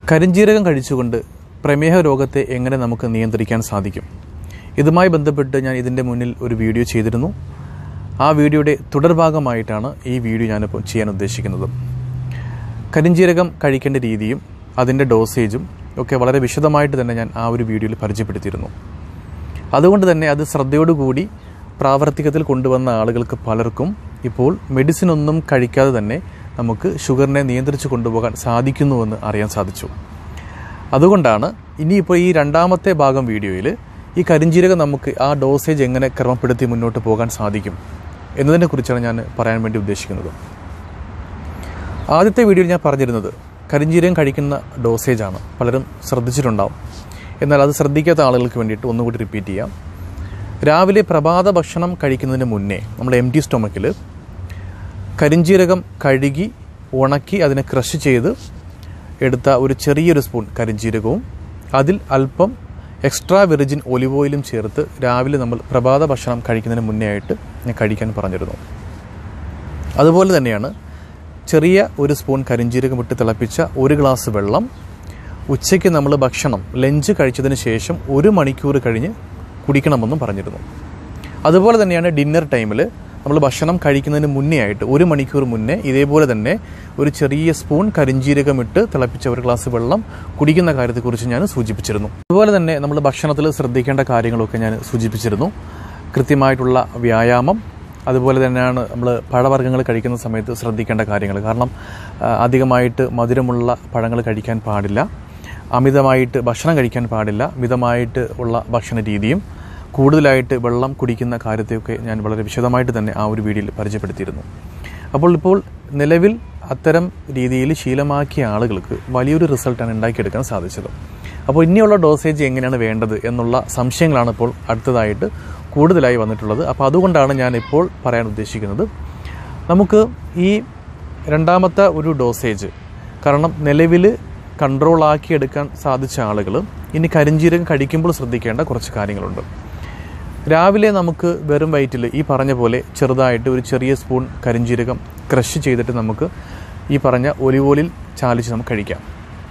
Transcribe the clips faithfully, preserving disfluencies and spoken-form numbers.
കരിഞ്ജീരകം കഴിച്ചുകൊണ്ട് പ്രമേഹ രോഗത്തെ എങ്ങനെ നമുക്ക് നിയന്ത്രിക്കാൻ സാധിക്കും? ഇതുമായി ബന്ധപ്പെട്ട് ഞാൻ ഇതിൻ്റെ മുന്നിൽ ഒരു വീഡിയോ ചെയ്തിരുന്നു. ആ വീഡിയോയുടെ തുടർഭാഗമായിട്ടാണ് ഈ വീഡിയോ ഞാനിപ്പോൾ ചെയ്യാൻ ഉദ്ദേശിക്കുന്നത്. കരിഞ്ജീരകം കഴിക്കേണ്ട രീതിയും അതിൻ്റെ ഡോസേജും ഒക്കെ വളരെ വിശദമായിട്ട് തന്നെ ഞാൻ ആ ഒരു വീഡിയോയിൽ പരിചയപ്പെടുത്തിയിരുന്നു. അതുകൊണ്ട് തന്നെ അത് ശ്രദ്ധയോടുകൂടി പ്രാവർത്തികത്തിൽ കൊണ്ടുവന്ന ആളുകൾക്ക് പലർക്കും ഇപ്പോൾ മെഡിസിൻ ഒന്നും കഴിക്കാതെ തന്നെ നമുക്ക് ഷുഗറിനെ നിയന്ത്രിച്ച് കൊണ്ടുപോകാൻ സാധിക്കുന്നുവെന്ന് അറിയാൻ സാധിച്ചു. അതുകൊണ്ടാണ് ഇനിയിപ്പോൾ ഈ രണ്ടാമത്തെ ഭാഗം വീഡിയോയിൽ ഈ കരിഞ്ജീരകം നമുക്ക് ആ ഡോസേജ് എങ്ങനെ ക്രമപ്പെടുത്തി മുന്നോട്ട് പോകാൻ സാധിക്കും എന്നതിനെക്കുറിച്ചാണ് ഞാൻ പറയാൻ വേണ്ടി ഉദ്ദേശിക്കുന്നത്. ആദ്യത്തെ വീഡിയോയിൽ ഞാൻ പറഞ്ഞിരുന്നത് കരിഞ്ജീരകം കഴിക്കുന്ന ഡോസേജാണ്. പലരും ശ്രദ്ധിച്ചിട്ടുണ്ടാവും. എന്നാൽ അത് ശ്രദ്ധിക്കാത്ത ആളുകൾക്ക് വേണ്ടിയിട്ട് ഒന്നുകൂടി റിപ്പീറ്റ് ചെയ്യാം. രാവിലെ പ്രഭാത ഭക്ഷണം കഴിക്കുന്നതിന് മുന്നേ നമ്മൾ എം ടി സ്റ്റൊമക്കിൽ കരിഞ്ജീരകം കഴുകി ഉണക്കി അതിനെ ക്രഷ് ചെയ്ത് എടുത്ത ഒരു ചെറിയൊരു സ്പൂൺ കരിഞ്ജീരകവും അതിൽ അല്പം എക്സ്ട്രാ വെർജിൻ ഒലിവ് ഓയിലും ചേർത്ത് രാവിലെ നമ്മൾ പ്രഭാത ഭക്ഷണം കഴിക്കുന്നതിന് മുന്നേ ആയിട്ട് ഞാൻ കഴിക്കാൻ പറഞ്ഞിരുന്നു. അതുപോലെ തന്നെയാണ് ചെറിയ ഒരു സ്പൂൺ കരിഞ്ജീരകം ഇട്ട് തിളപ്പിച്ച ഒരു ഗ്ലാസ് വെള്ളം ഉച്ചയ്ക്ക് നമ്മൾ ഭക്ഷണം ലഞ്ച് കഴിച്ചതിന് ശേഷം ഒരു മണിക്കൂർ കഴിഞ്ഞ് കുടിക്കണമെന്നും പറഞ്ഞിരുന്നു. അതുപോലെ തന്നെയാണ് ഡിന്നർ ടൈമിൽ നമ്മൾ ഭക്ഷണം കഴിക്കുന്നതിന് മുന്നേ ആയിട്ട് ഒരു മണിക്കൂർ മുന്നേ ഇതേപോലെ തന്നെ ഒരു ചെറിയ സ്പൂൺ കരിഞ്ജീരകം ഇട്ട് തിളപ്പിച്ച ഒരു ഗ്ലാസ് വെള്ളം കുടിക്കുന്ന കാര്യത്തെക്കുറിച്ച് ഞാൻ സൂചിപ്പിച്ചിരുന്നു. അതുപോലെ തന്നെ നമ്മൾ ഭക്ഷണത്തിൽ ശ്രദ്ധിക്കേണ്ട കാര്യങ്ങളൊക്കെ ഞാൻ സൂചിപ്പിച്ചിരുന്നു. കൃത്യമായിട്ടുള്ള വ്യായാമം, അതുപോലെ തന്നെയാണ് നമ്മൾ പഴവർഗ്ഗങ്ങൾ കഴിക്കുന്ന സമയത്ത് ശ്രദ്ധിക്കേണ്ട കാര്യങ്ങൾ. കാരണം അധികമായിട്ട് മധുരമുള്ള പഴങ്ങൾ കഴിക്കാൻ പാടില്ല, അമിതമായിട്ട് ഭക്ഷണം കഴിക്കാൻ പാടില്ല, മിതമായിട്ട് ഉള്ള ഭക്ഷണ രീതിയും കൂടുതലായിട്ട് വെള്ളം കുടിക്കുന്ന കാര്യത്തെയൊക്കെ ഞാൻ വളരെ വിശദമായിട്ട് തന്നെ ആ ഒരു വീഡിയോയിൽ പരിചയപ്പെടുത്തിയിരുന്നു. അപ്പോൾ ഇപ്പോൾ നിലവിൽ അത്തരം രീതിയിൽ ശീലമാക്കിയ ആളുകൾക്ക് വലിയൊരു റിസൾട്ടാണ് ഉണ്ടാക്കിയെടുക്കാൻ സാധിച്ചത്. അപ്പോൾ ഇനിയുള്ള ഡോസേജ് എങ്ങനെയാണ് വേണ്ടത് എന്നുള്ള സംശയങ്ങളാണ് ഇപ്പോൾ അടുത്തതായിട്ട് കൂടുതലായി വന്നിട്ടുള്ളത്. അപ്പോൾ അതുകൊണ്ടാണ് ഞാൻ ഇപ്പോൾ പറയാൻ ഉദ്ദേശിക്കുന്നത്, നമുക്ക് ഈ രണ്ടാമത്തെ ഒരു ഡോസേജ് കാരണം നിലവിൽ കൺട്രോളാക്കിയെടുക്കാൻ സാധിച്ച ആളുകൾ ഇനി കരിഞ്ജീരകം കഴിക്കുമ്പോൾ ശ്രദ്ധിക്കേണ്ട കുറച്ച് കാര്യങ്ങളുണ്ട്. രാവിലെ നമുക്ക് വെറും വയറ്റിൽ ഈ പറഞ്ഞ പോലെ ചെറുതായിട്ട് ഒരു ചെറിയ സ്പൂൺ കരിഞ്ജീരകം ക്രഷ് ചെയ്തിട്ട് നമുക്ക് ഈ പറഞ്ഞ ഒലിവ് ഓയിലിൽ ചാലിച്ച് നമുക്ക് കഴിക്കാം.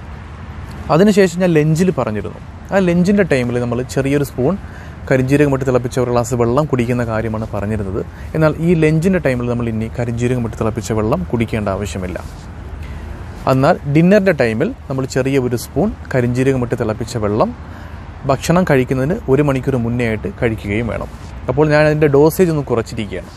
അതിനുശേഷം ഞാൻ ലഞ്ചിൽ പറഞ്ഞിരുന്നു, ആ ലഞ്ചിൻ്റെ ടൈമിൽ നമ്മൾ ചെറിയൊരു സ്പൂൺ കരിഞ്ജീരകം ഇട്ട് തിളപ്പിച്ച ഒരു ഗ്ലാസ് വെള്ളം കുടിക്കുന്ന കാര്യമാണ് പറഞ്ഞിരുന്നത്. എന്നാൽ ഈ ലഞ്ചിൻ്റെ ടൈമിൽ നമ്മൾ ഇനി കരിഞ്ജീരകം ഇട്ട് തിളപ്പിച്ച വെള്ളം കുടിക്കേണ്ട ആവശ്യമില്ല. എന്നാൽ ഡിന്നറിൻ്റെ ടൈമിൽ നമ്മൾ ചെറിയ ഒരു സ്പൂൺ കരിഞ്ജീരകം ഇട്ട് തിളപ്പിച്ച വെള്ളം ഭക്ഷണം കഴിക്കുന്നതിന് ഒരു മണിക്കൂർ മുന്നേ ആയിട്ട് കഴിക്കുകയും വേണം. അപ്പോൾ ഞാൻ അതിൻ്റെ ഡോസേജ് ഒന്ന് കുറച്ചിരിക്കുകയാണ്.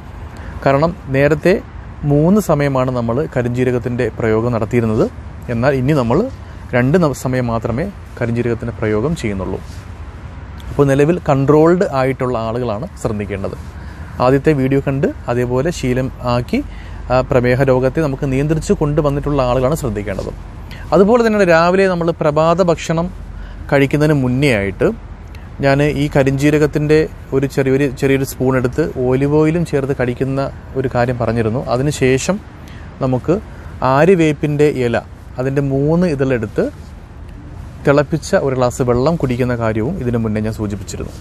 കാരണം നേരത്തെ മൂന്ന് സമയമാണ് നമ്മൾ കരിഞ്ജീരകത്തിൻ്റെ പ്രയോഗം നടത്തിയിരുന്നത്. എന്നാൽ ഇനി നമ്മൾ രണ്ട് സമയം മാത്രമേ കരിഞ്ജീരകത്തിൻ്റെ പ്രയോഗം ചെയ്യുന്നുള്ളൂ. അപ്പോൾ നിലവിൽ കൺട്രോൾഡ് ആയിട്ടുള്ള ആളുകളാണ് ശ്രദ്ധിക്കേണ്ടത്. ആദ്യത്തെ വീഡിയോ കണ്ട് അതേപോലെ ശീലം ആക്കി പ്രമേഹ രോഗത്തെ നമുക്ക് നിയന്ത്രിച്ച് കൊണ്ടുവന്നിട്ടുള്ള ആളുകളാണ് ശ്രദ്ധിക്കേണ്ടത്. അതുപോലെ തന്നെ രാവിലെ നമ്മൾ പ്രഭാത ഭക്ഷണം കഴിക്കുന്നതിന് മുന്നേ ആയിട്ട് ഞാൻ ഈ കരിഞ്ജീരകത്തിൻ്റെ ഒരു ചെറിയൊരു ചെറിയൊരു സ്പൂൺ എടുത്ത് ഒലിവ് ഓയിലും ചേർത്ത് കഴിക്കുന്ന ഒരു കാര്യം പറഞ്ഞിരുന്നു. അതിനുശേഷം നമുക്ക് ആര്യവേപ്പിൻ്റെ ഇല അതിൻ്റെ മൂന്ന് ഇതളെടുത്ത് തിളപ്പിച്ച ഒരു ഗ്ലാസ് വെള്ളം കുടിക്കുന്ന കാര്യവും ഇതിനു മുന്നേ ഞാൻ സൂചിപ്പിച്ചിരുന്നു.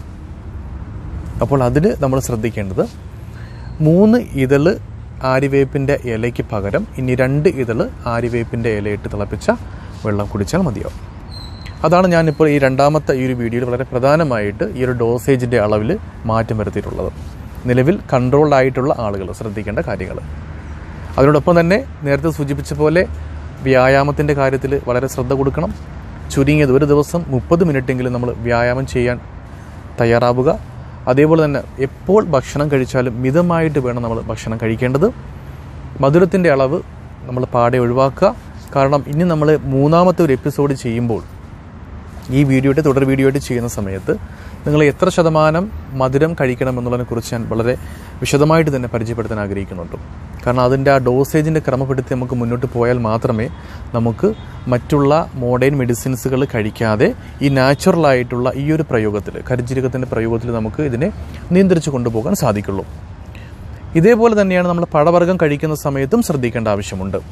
അപ്പോൾ അതിന് നമ്മൾ ശ്രദ്ധിക്കേണ്ടത് മൂന്ന് ഇതള് ആര്യവേപ്പിൻ്റെ ഇലയ്ക്ക് പകരം ഇനി രണ്ട് ഇതള് ആര്യവേപ്പിൻ്റെ ഇലയിട്ട് തിളപ്പിച്ച വെള്ളം കുടിച്ചാൽ മതിയാവും. അതാണ് ഞാനിപ്പോൾ ഈ രണ്ടാമത്തെ ഈ ഒരു വീഡിയോയിൽ വളരെ പ്രധാനമായിട്ട് ഈ ഒരു ഡോസേജിൻ്റെ അളവിൽ മാറ്റം വരുത്തിയിട്ടുള്ളത്. നിലവിൽ കൺട്രോൾഡ് ആയിട്ടുള്ള ആളുകൾ ശ്രദ്ധിക്കേണ്ട കാര്യങ്ങൾ. അതിനോടൊപ്പം തന്നെ നേരത്തെ സൂചിപ്പിച്ച പോലെ വ്യായാമത്തിൻ്റെ കാര്യത്തിൽ വളരെ ശ്രദ്ധ കൊടുക്കണം. ചുരുങ്ങിയത് ഒരു ദിവസം മുപ്പത് മിനിറ്റെങ്കിലും നമ്മൾ വ്യായാമം ചെയ്യാൻ തയ്യാറാവുക. അതേപോലെ തന്നെ എപ്പോൾ ഭക്ഷണം കഴിച്ചാലും മിതമായിട്ട് വേണം നമ്മൾ ഭക്ഷണം കഴിക്കേണ്ടത്. മധുരത്തിൻ്റെ അളവ് നമ്മൾ പാടെ ഒഴിവാക്കുക. കാരണം ഇനി നമ്മൾ മൂന്നാമത്തെ ഒരു എപ്പിസോഡ് ചെയ്യുമ്പോൾ ഈ വീഡിയോയുടെ തുടർ വീഡിയോ ആയിട്ട് ചെയ്യുന്ന സമയത്ത് നിങ്ങൾ എത്ര ശതമാനം മധുരം കഴിക്കണം എന്നുള്ളതിനെക്കുറിച്ച് ഞാൻ വളരെ വിശദമായിട്ട് തന്നെ പരിചയപ്പെടുത്താൻ ആഗ്രഹിക്കുന്നുണ്ട്. കാരണം അതിൻ്റെ ആ ഡോസേജിൻ്റെ ക്രമപ്പെടുത്തി നമുക്ക് മുന്നോട്ട് പോയാൽ മാത്രമേ നമുക്ക് മറ്റുള്ള മോഡേൺ മെഡിസിൻസുകൾ കഴിക്കാതെ ഈ നാച്ചുറലായിട്ടുള്ള ഈ ഒരു പ്രയോഗത്തിൽ കരിഞ്ജീരകത്തിൻ്റെ പ്രയോഗത്തിൽ നമുക്ക് ഇതിനെ നിയന്ത്രിച്ച് കൊണ്ടുപോകാൻ സാധിക്കുള്ളൂ. ഇതേപോലെ തന്നെയാണ് നമ്മൾ പഴവർഗ്ഗം കഴിക്കുന്ന സമയത്തും ശ്രദ്ധിക്കേണ്ട ആവശ്യമുണ്ട്.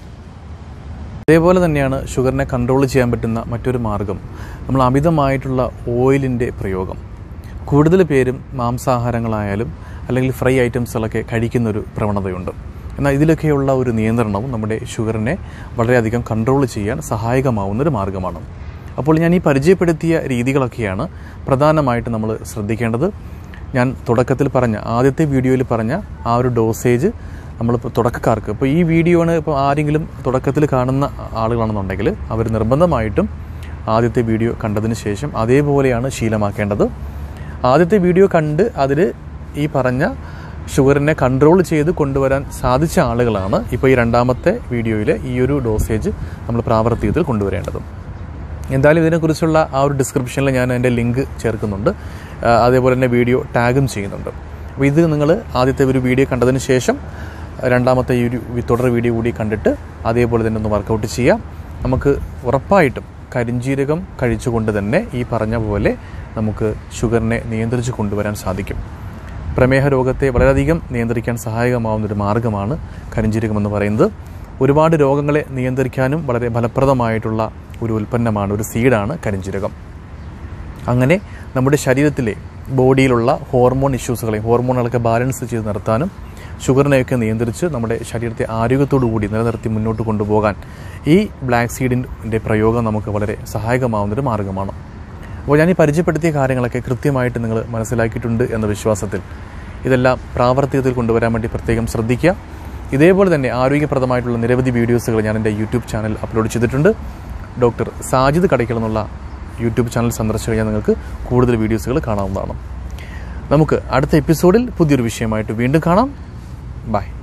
അതേപോലെ തന്നെയാണ് ഷുഗറിനെ കൺട്രോൾ ചെയ്യാൻ പറ്റുന്ന മറ്റൊരു മാർഗം നമ്മൾ അമിതമായിട്ടുള്ള ഓയിലിൻ്റെ പ്രയോഗം. കൂടുതൽ പേരും മാംസാഹാരങ്ങളായാലും അല്ലെങ്കിൽ ഫ്രൈ ഐറ്റംസുകളൊക്കെ കഴിക്കുന്നൊരു പ്രവണതയുണ്ട്. എന്നാൽ ഇതിലൊക്കെയുള്ള ഒരു നിയന്ത്രണവും നമ്മുടെ ഷുഗറിനെ വളരെയധികം കൺട്രോൾ ചെയ്യാൻ സഹായകമാവുന്നൊരു മാർഗ്ഗമാണ്. അപ്പോൾ ഞാൻ ഈ പരിചയപ്പെടുത്തിയ രീതികളൊക്കെയാണ് പ്രധാനമായിട്ട് നമ്മൾ ശ്രദ്ധിക്കേണ്ടത്. ഞാൻ തുടക്കത്തിൽ പറഞ്ഞ ആദ്യത്തെ വീഡിയോയിൽ പറഞ്ഞ ആ ഒരു ഡോസേജ് നമ്മളിപ്പോൾ തുടക്കക്കാർക്ക്, ഇപ്പോൾ ഈ വീഡിയോയാണ് ഇപ്പോൾ ആരെങ്കിലും തുടക്കത്തിൽ കാണുന്ന ആളുകളാണെന്നുണ്ടെങ്കിൽ അവർ നിർബന്ധമായിട്ടും ആദ്യത്തെ വീഡിയോ കണ്ടതിന് ശേഷം അതേപോലെയാണ് ശീലമാക്കേണ്ടത്. ആദ്യത്തെ വീഡിയോ കണ്ട് അതിൽ ഈ പറഞ്ഞ ഷുഗറിനെ കൺട്രോൾ ചെയ്ത് കൊണ്ടുവരാൻ സാധിച്ച ആളുകളാണ് ഇപ്പോൾ ഈ രണ്ടാമത്തെ വീഡിയോയിലെ ഈ ഒരു ഡോസേജ് നമ്മൾ പ്രാവർത്തികത്തിൽ കൊണ്ടുവരേണ്ടത്. എന്തായാലും ഇതിനെക്കുറിച്ചുള്ള ആ ഒരു ഡിസ്ക്രിപ്ഷനിൽ ഞാൻ എൻ്റെ ലിങ്ക് ചേർക്കുന്നുണ്ട്, അതേപോലെ തന്നെ വീഡിയോ ടാഗും ചെയ്യുന്നുണ്ട്. അപ്പോൾ ഇത് നിങ്ങൾ ആദ്യത്തെ ഒരു വീഡിയോ കണ്ടതിന് ശേഷം രണ്ടാമത്തെ ഈ ഒരു തുടർ വീഡിയോ കൂടി കണ്ടിട്ട് അതേപോലെ തന്നെ ഒന്ന് വർക്കൗട്ട് ചെയ്യാം. നമുക്ക് ഉറപ്പായിട്ടും കരിഞ്ജീരകം കഴിച്ചുകൊണ്ട് തന്നെ ഈ പറഞ്ഞ പോലെ നമുക്ക് ഷുഗറിനെ നിയന്ത്രിച്ച് കൊണ്ടുവരാൻ സാധിക്കും. പ്രമേഹ രോഗത്തെ വളരെയധികം നിയന്ത്രിക്കാൻ സഹായകമാവുന്നൊരു മാർഗ്ഗമാണ് കരിഞ്ജീരകം എന്ന് പറയുന്നത്. ഒരുപാട് രോഗങ്ങളെ നിയന്ത്രിക്കാനും വളരെ ഫലപ്രദമായിട്ടുള്ള ഒരു ഉൽപ്പന്നമാണ്, ഒരു സീഡാണ് കരിഞ്ജീരകം. അങ്ങനെ നമ്മുടെ ശരീരത്തിലെ ബോഡിയിലുള്ള ഹോർമോൺ ഇഷ്യൂസുകളെയും ഹോർമോണുകളൊക്കെ ബാലൻസ് ചെയ്ത് നിർത്താനും ഷുഗറിനെയൊക്കെ നിയന്ത്രിച്ച് നമ്മുടെ ശരീരത്തെ ആരോഗ്യത്തോടു കൂടി നിലനിർത്തി മുന്നോട്ട് കൊണ്ടുപോകാൻ ഈ ബ്ലാക്ക് സീഡിൻ്റെ പ്രയോഗം നമുക്ക് വളരെ സഹായകമാവുന്നൊരു മാർഗ്ഗമാണ്. അപ്പോൾ ഞാൻ ഈ പരിചയപ്പെടുത്തിയ കാര്യങ്ങളൊക്കെ കൃത്യമായിട്ട് നിങ്ങൾ മനസ്സിലാക്കിയിട്ടുണ്ട് എന്ന വിശ്വാസത്തിൽ ഇതെല്ലാം പ്രാവർത്തികത്തിൽ കൊണ്ടുവരാൻ വേണ്ടി പ്രത്യേകം ശ്രദ്ധിക്കുക. ഇതേപോലെ തന്നെ ആരോഗ്യപ്രദമായിട്ടുള്ള നിരവധി വീഡിയോസുകൾ ഞാൻ എൻ്റെ യൂട്യൂബ് ചാനൽ അപ്ലോഡ് ചെയ്തിട്ടുണ്ട്. ഡോക്ടർ സാജിദ് കടയ്ക്കൽ എന്നുള്ള യൂട്യൂബ് ചാനൽ സന്ദർശിച്ച് കഴിഞ്ഞാൽ നിങ്ങൾക്ക് കൂടുതൽ വീഡിയോസുകൾ കാണാവുന്നതാണ്. നമുക്ക് അടുത്ത എപ്പിസോഡിൽ പുതിയൊരു വിഷയമായിട്ട് വീണ്ടും കാണാം. ബൈ.